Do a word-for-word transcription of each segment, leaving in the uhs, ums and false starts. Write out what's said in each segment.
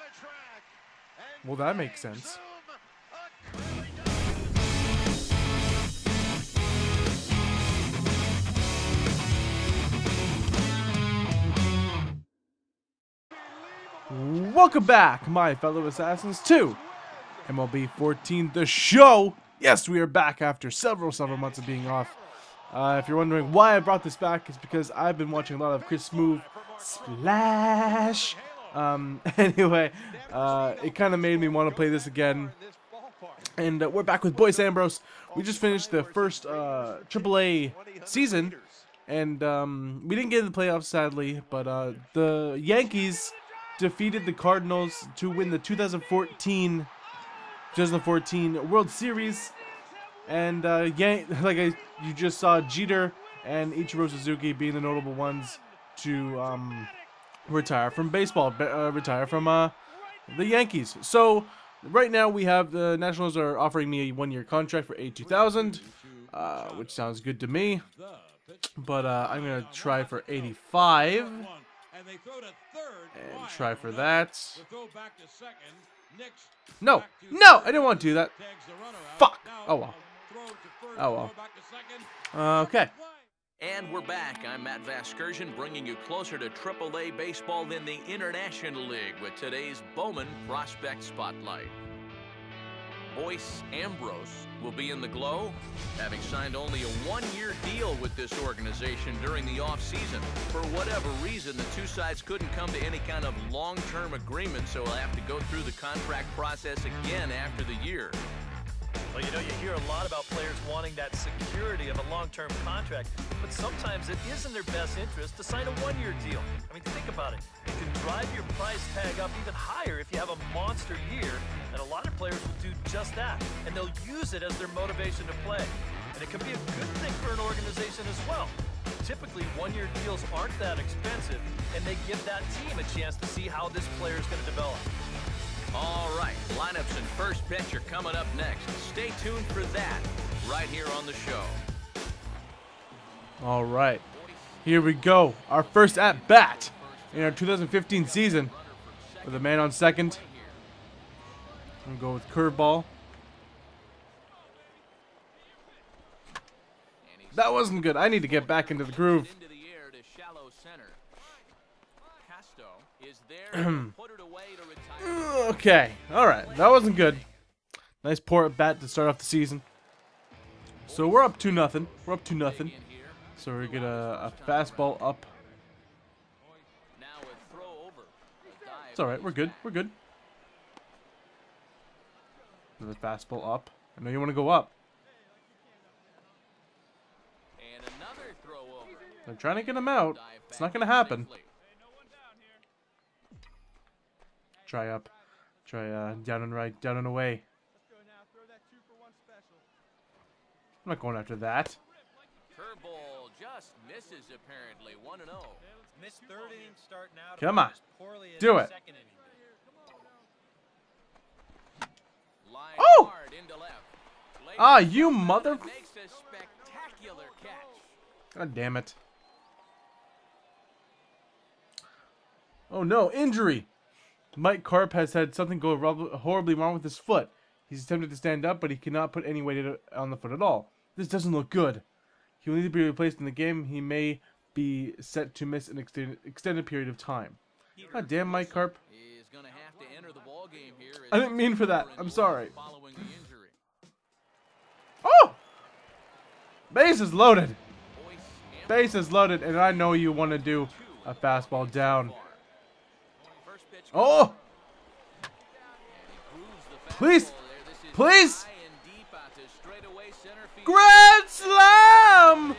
Well, that makes sense. Welcome back, my fellow assassins, to M L B fourteen, the show. Yes, we are back after several, several months of being off. Uh, if you're wondering why I brought this back, it's because I've been watching a lot of Chris Smooth Splash. Um, anyway, uh, it kind of made me want to play this again. And uh, we're back with Boyce Ambrose. We just finished the first uh, triple A season, and um, we didn't get in the playoffs, sadly, but uh, the Yankees defeated the Cardinals to win the two thousand fourteen World Series. And uh, yeah, like I, you just saw, Jeter and Ichiro Suzuki being the notable ones to um, retire from baseball, uh, retire from uh, the Yankees. So right now we have the Nationals are offering me a one-year contract for eighty-two thousand dollars, uh, which sounds good to me. But uh, I'm gonna try for eighty-five. And try for that. No, no, I didn't want to do that. Fuck. Oh well. Oh well. Uh, okay. And we're back. I'm Matt Vasgersian, bringing you closer to triple A baseball in the International League with today's Bowman Prospect Spotlight. Boyce Ambrose will be in the glow, having signed only a one-year deal with this organization during the offseason. For whatever reason, the two sides couldn't come to any kind of long-term agreement, so he'll have to go through the contract process again after the year. Well, you know, you hear a lot about players wanting that security of a long-term contract, but sometimes it is in their best interest to sign a one-year deal. I mean, think about it. It can drive your price tag up even higher if you have a monster year, and a lot of players will do just that, and they'll use it as their motivation to play. And it can be a good thing for an organization as well. Typically, one-year deals aren't that expensive, and they give that team a chance to see how this player is going to develop. All right, lineups and first pitch are coming up next. Stay tuned for that right here on the show. All right, here we go. Our first at bat in our two thousand fifteen season with a man on second. I'm gonna go with curveball. That wasn't good. I need to get back into the groove. Okay, alright, that wasn't good. Nice poor at bat to start off the season. So we're up two nothing. We're up two nothing. So we get a, a fastball up. It's alright, we're good. We're good. Another fastball up. I know you want to go up. They're trying to get him out. It's not going to happen. Try up. Try uh, down and right, down and away. I'm not going after that. Curveball just misses apparently. one and oh. Come on. Do it. Oh! Ah, you mother... God damn it. Oh no, injury. Mike Carp has had something go horribly wrong with his foot. He's attempted to stand up, but he cannot put any weight on the foot at all. This doesn't look good. He will need to be replaced in the game. He may be set to miss an extended, extended period of time. God damn, Mike Carp. I didn't mean for that. I'm sorry. Oh! Base is loaded. Base is loaded, and I know you want to do a fastball down. Oh! Please! Please! Grand slam!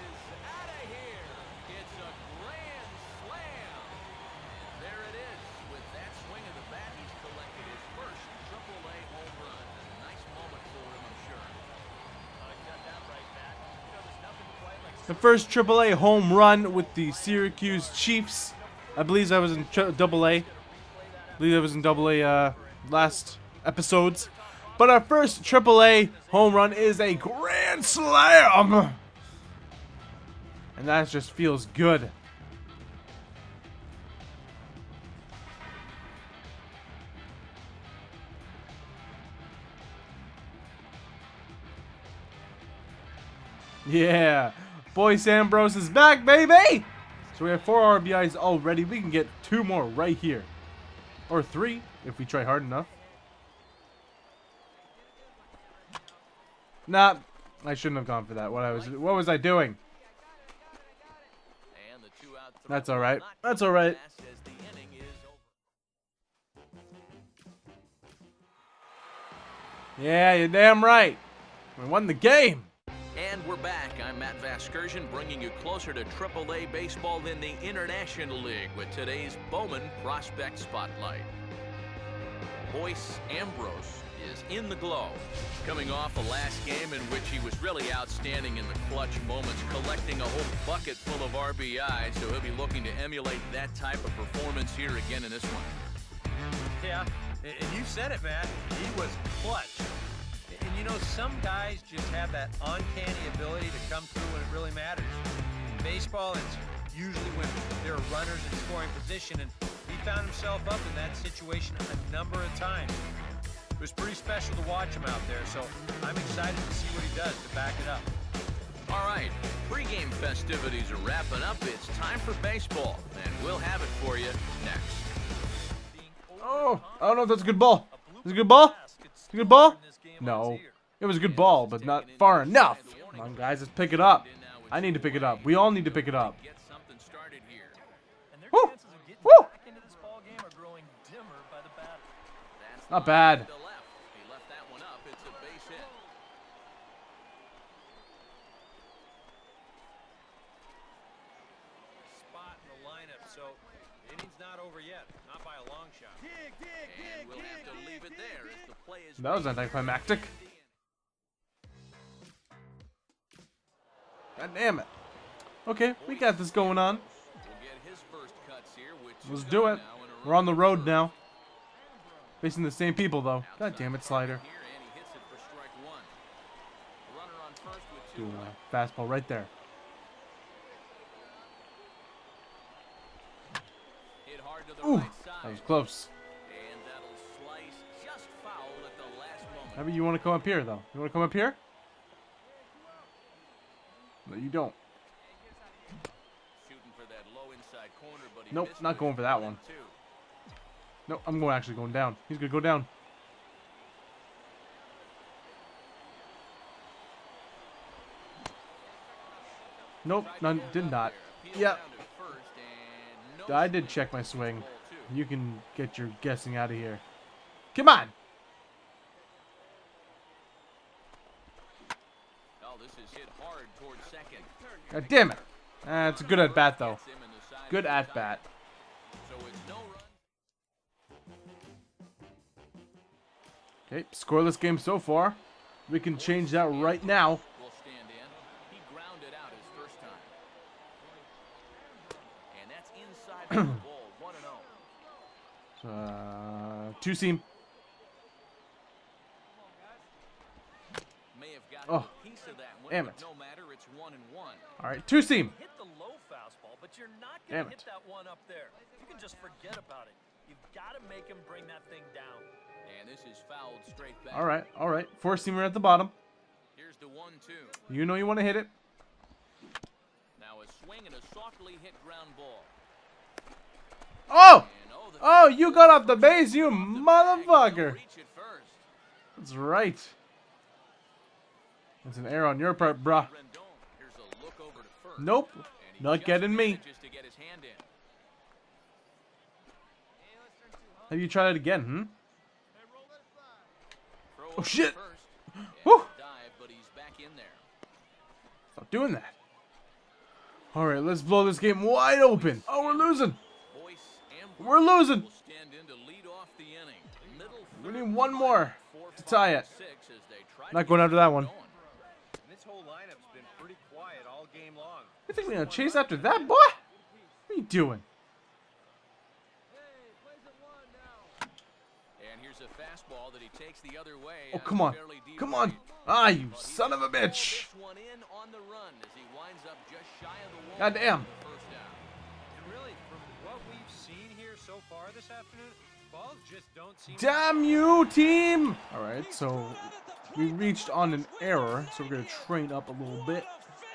The first triple A home run with the Syracuse Chiefs. I believe I was in double A. I believe I was in double A uh, last episodes. But our first triple A home run is a grand slam. And that just feels good. Yeah. Boyce Ambrose is back, baby! So we have four R B Is already. We can get two more right here. Or three, if we try hard enough. Nah, I shouldn't have gone for that. What I was what was I doing? That's alright. That's alright. Yeah, you're damn right. We won the game. And we're back. I'm Matt Vaskersian, bringing you closer to triple A baseball in the International League with today's Bowman Prospect Spotlight. Boyce Ambrose is in the glow, coming off a last game in which he was really outstanding in the clutch moments, collecting a whole bucket full of R B I, so he'll be looking to emulate that type of performance here again in this one. Yeah, and you said it, Matt. He was clutch. And you know, some guys just have that uncanny ability to come through when it really matters. In baseball, it's usually when there are runners in scoring position, and he found himself up in that situation a number of times. It was pretty special to watch him out there, so I'm excited to see what he does to back it up. All right, pregame festivities are wrapping up. It's time for baseball, and we'll have it for you next. Oh, I don't know if that's a good ball. Is it a good ball? Is it a good ball? No. It was a good ball, but not far enough. Come on, guys, let's pick it up. I need to pick it up. We all need to pick it up. Woo! Woo! Not bad. Spot in the lineup, so inning's not over yet. Not by a long shot. And we'll have to leave it there as the play is. That was anticlimactic. God damn it. Okay, we got this going on. Let's do it. We're on the road now. Facing the same people, though. God damn it, slider. Do a fastball right there. Ooh, that was close. Maybe you want to come up here, though. You want to come up here? No, you don't. Nope, not going for that one. Nope, I'm going actually going down. He's gonna go down. Nope, none, did not. Yeah. I did check my swing. You can get your guessing out of here. Come on. God damn it. Uh, it's a good at bat though. Good at bat. Okay, scoreless game so far. We can change that right now. uh, two seam. Oh, damn it. All right, two seam. Hit the low fastball, but you're not Damn gonna it. hit that one up there. You can just forget about it. You've got to make him bring that thing down. And this is fouled straight back. All right, all right. Four seamer at the bottom. Here's the one two. You know you want to hit it. Now a swing and a softly hit ground ball. Oh! Oh, you got off the base, you motherfucker. That's right. That's an error on your part, bruh. Nope. Not getting me. Have you tried it again, hmm? Oh, shit. Woo! Stop doing that. Alright, let's blow this game wide open. Oh, we're losing. We're losing. We need one more to tie it. Not going after that one. This whole lineup's been pretty quiet all game long. You think we're gonna chase after that, boy? What are you doing? And here's a fastball that he takes the other way. Oh, come on. Come on. Ah, you son of a bitch. God damn. And really, from what we've seen here so far this afternoon, balls just don't seem. Damn you, team! Alright, so we reached on an error, so we're gonna train up a little bit.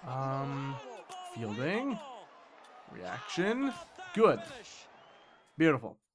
Um, fielding. Reaction. Good. Beautiful.